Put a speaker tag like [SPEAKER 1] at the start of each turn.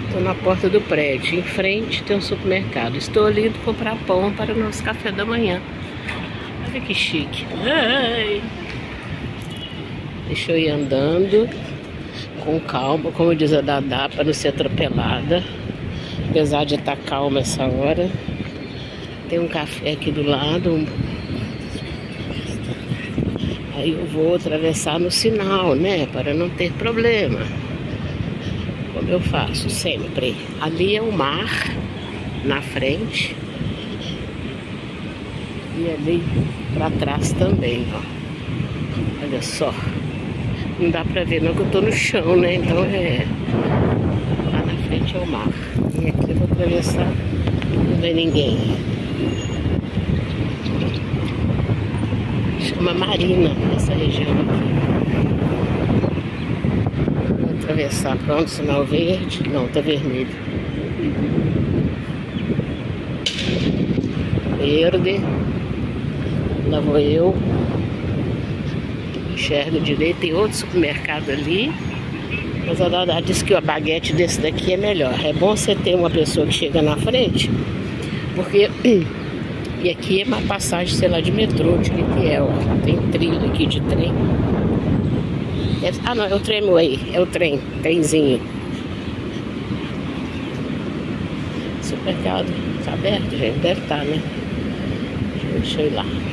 [SPEAKER 1] Estou na porta do prédio. Em frente tem um supermercado. Estou ali indo comprar pão para o nosso café da manhã. Olha que chique. Ai. Deixa eu ir andando com calma, como diz a Dadá, para não ser atropelada. Apesar de estar calma essa hora. Tem um café aqui do lado. Aí eu vou atravessar no sinal, né? Para não ter problema. Como eu faço sempre. Ali é o mar, na frente. E ali para trás também, ó. Olha só. Não dá pra ver não que eu tô no chão, né? Então lá na frente é o mar. E aqui eu vou atravessar. Não vê ninguém. Chama Marina essa região aqui. Vou atravessar. Pronto, sinal verde. Não, tá vermelho. Verde. Lá vou eu. Enxergo direito. Tem outro supermercado ali. Mas a Dada disse que o baguete desse daqui é melhor. É bom você ter uma pessoa que chega na frente. Porque... E aqui é uma passagem, sei lá, de metrô, de que é, ó. Tem trilho aqui de trem. Ah, não, é o Tramway, é o trem, trenzinho. Supermercado, tá aberto, gente? Deve estar, né? Deixa eu ir lá.